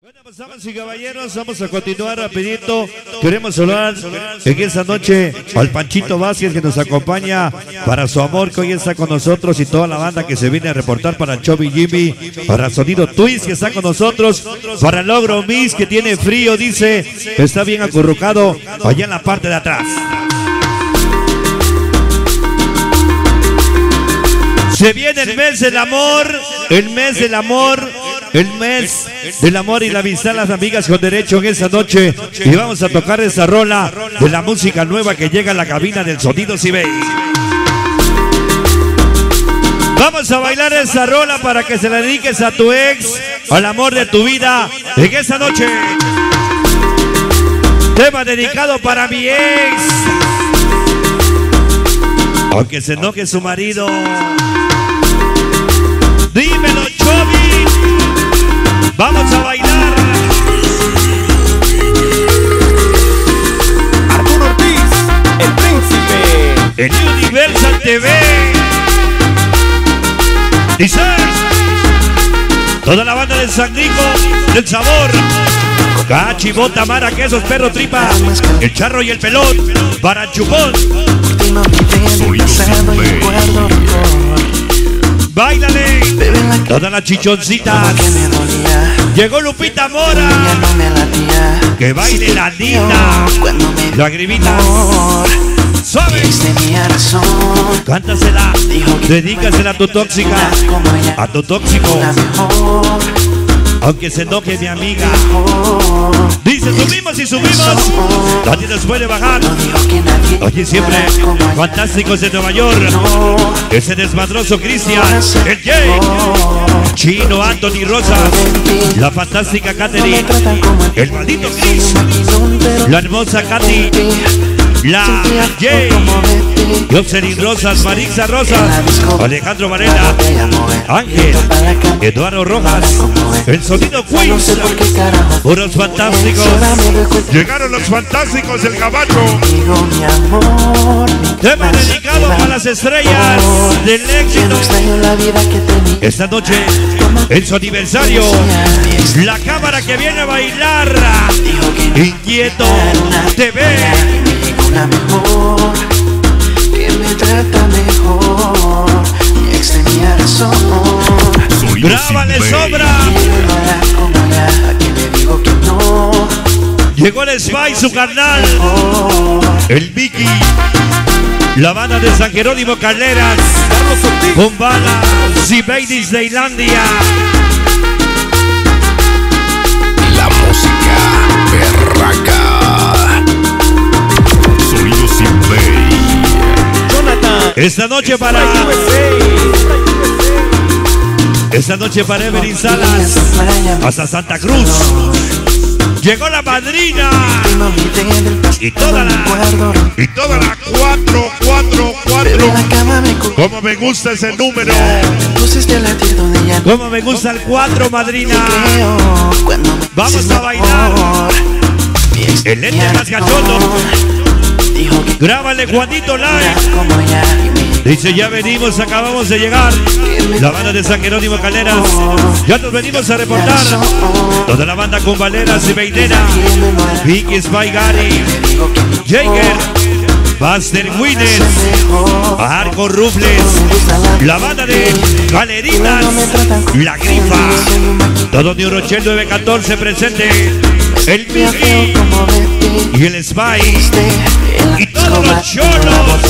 Bueno, pues damas y caballeros, vamos a continuar rapidito. Queremos saludar en esta noche al Panchito Vázquez, que nos acompaña para su amor, que hoy está con nosotros, y toda la banda que se viene a reportar para el Chovy Jimmy, para Sonido Twist, que está con nosotros, para Logro Miss, que tiene frío, dice, está bien acurrucado allá en la parte de atrás. Se viene el mes del amor, el mes del amor, el mes del amor y la amistad, las amigas con derecho en esta noche. Y vamos a tocar esa rola de la música nueva que llega a la cabina del Sonido Cibey. Vamos a bailar esa rola para que se la dediques a tu ex, al amor de tu vida en esta noche. Tema dedicado para mi ex, aunque se enoje su marido. Dímelo, Chovy. Vamos a bailar. Arturo Ortiz, el príncipe. En Universal TV. Dice toda la banda del San Nico, del sabor. Cachibota, Mara, quesos, perro, tripa, el charro y el pelón, para chupón. Soy simple. Báilale, todas las chichoncitas. Llegó Lupita Mora. Que baile la Nina. Lagrimitas. Suave. Cántasela. Dedícasela a tu tóxica. A tu tóxico. Aunque se enoje mi amiga. Dice, subimos y subimos. Nadie nos puede bajar. Oye, siempre fantásticos de Nueva York. Ese desmadroso Cristian, el Jay, Chino, Anthony Rosas, la fantástica Katherine, el maldito Chris, la hermosa Katy, la Jay, Jocelyn Rosas, Marixa Rosas, Alejandro Varela, Ángel, Eduardo Rojas, el Sonido Queens, puros fantásticos. Llegaron los fantásticos del Gabacho. Tema dedicado a las estrellas del éxito. Esta noche, en su aniversario, la cámara que viene a bailar, Inquieto TV. Una mejor, que me trata mejor, mi ex tenía razón. ¡Grábale, sobra! ¿A quién le digo que no? Llegó el Spy, su carnal, el Vicky, la banda de San Jerónimo Calderas, Bombala, Cibey de Islandia. La música berraca. Sonido Simple. Jonathan. Esta noche para Evelyn Salas, hasta Santa Cruz. Llegó la madrina y toda la 444. Como me gusta ese número. Como me gusta el 4, madrina. Vamos a bailar. El ente más gachoto. Grábale, Juanito Live. Dice, ya venimos, acabamos de llegar. La banda de San Jerónimo Calderas. Ya nos venimos a reportar. Toda la banda con Valeras y Beidera. Vicky, Spy, Gary, Jager, Buster Winners, Arco Rufles, la banda de Galeritas, La Grifa, todo New Rochelle 914 presente, el Vicky y el Spy y todos los cholos.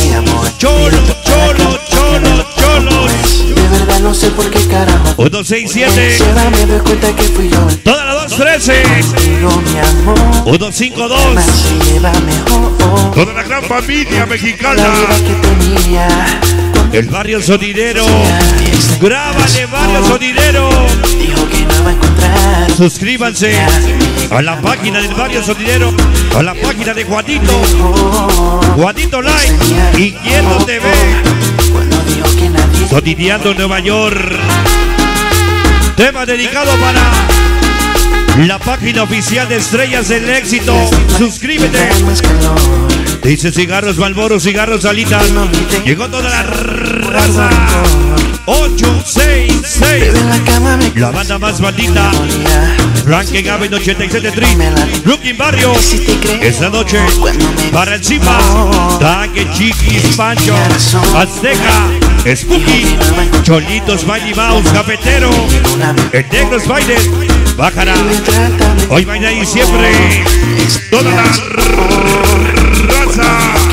De verdad no sé por qué carajo 167. ahora me doy cuenta que fui yo. Toda la 213. Contigo, mi amor, 152. más se lleva mejor. Toda la gran familia mexicana. La vida que tenía. El barrio sonidero. Grábale, barrio sonidero. Dijo que no va a encontrar. Suscríbanse a la página del barrio sonidero, a la página de Juanito Live, Inquieto TV, Cuando dijo que nadie. Sonideando Nueva York. Tema dedicado para la página oficial de Estrellas del Éxito. Suscríbete. Más calor. Dice cigarros Malboro, cigarros Alitas. Llegó toda la raza. 866. Bebé en la cama me La banda más maldita. Franken Avenue 87 Street, Brooklyn Barrio. Esta noche para el Chipa, Tanque, Chiquis, Pancho, Azteca, Spooky, Cholitos, Mighty Mouse, Cafetero, el Negro Spider, Bajará. Hoy, mañana y siempre, toda la raza.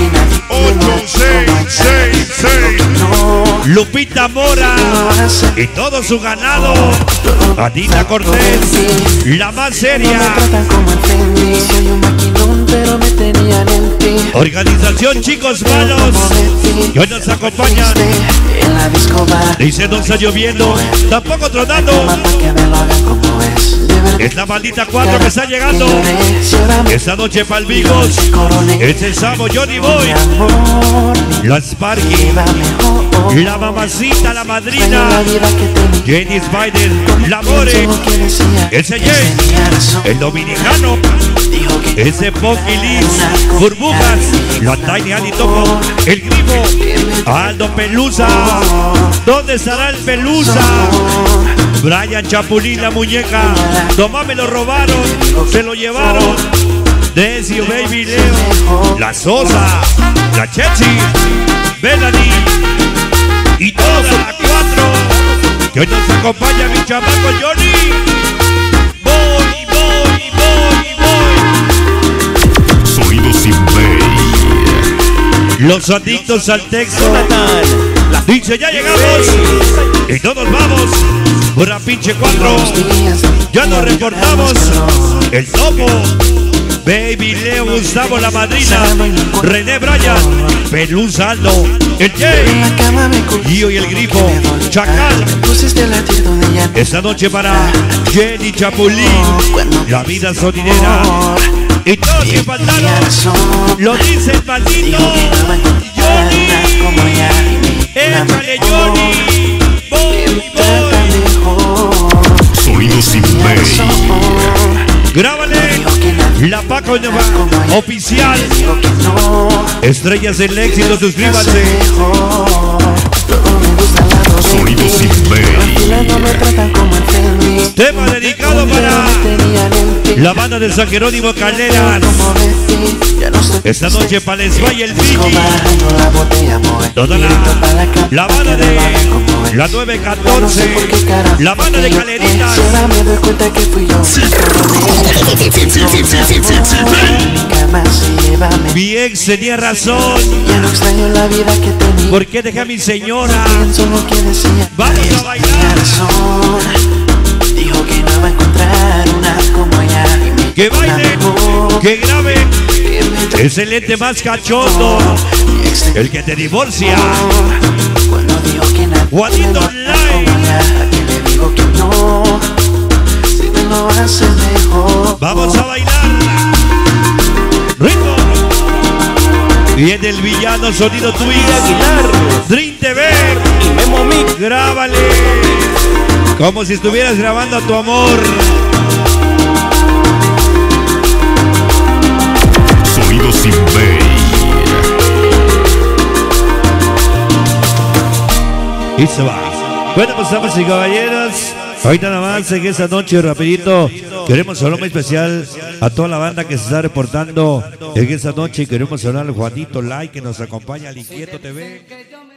8666 Lupita Mora y todo su ganado. Adina Cortés, la más seria. Organización Chicos Malos, que hoy nos acompañan. Dice no está lloviendo, tampoco tronando. Es la maldita 4 que está llegando. Esta noche Palmigos. Es el Samo Johnny Boy. La Sparky. La mamacita, la madrina. Jenny Spider. La More. Ese Jay. El dominicano. Ese Pocky Liz. Burbujas. La Tiny Ali Topo. El Grifo. Aldo Pelusa. ¿Dónde estará el Pelusa? Brian Chapulín, la muñeca. Tomás me lo robaron, se lo llevaron. Decio, Baby Leo, la Sosa, la Chechi, Melanie y toda la 4 que hoy nos acompaña mi chamaco Johnny. Voy. Sonido sin ley. Los adictos al texto. Dice ya llegamos y todos vamos. Una pinche 4. Ya nos reportamos. El Topo, Baby Leo, Gustavo, la madrina, René Bryan, Pelusa Aldo, el Jay, Gio y el Grifo, Chacal. Esta noche para Jenny Chapulín, la vida sonidera. Y todos que faltaron, lo dice el maldito Johnny. Échale Johnny. Voy. Sonido sin ley. Grábale la Paco Nova oficial. Estrellas del éxito, suscríbanse. Sonido sin ley. Tema dedicado para la banda de San Jerónimo Calderas. Esta noche para el Spy y el Vicky. Toda la banda de la 914. La banda de Caleritas. Mi ex tenía razón. ¿Por qué dejé a mi señora? Vamos a bailar. Dijo que no va a encontrar una como ella. Que bailen, que graben. Es el ente más cachondo, el que te divorcia. Juanito Online. Vamos a bailar. Ritmo. Viene el villano, sonido Twin Aguilar, Dream TV y Memo Mix. Grábale como si estuvieras grabando a tu amor. Sonido sin ley. Y se va. Bueno, pues damas y caballeros, ahorita nada más en esta noche rapidito queremos saludar muy especial a toda la banda que se está reportando en esta noche. Queremos saludar al Juanito Like que nos acompaña al Inquieto TV.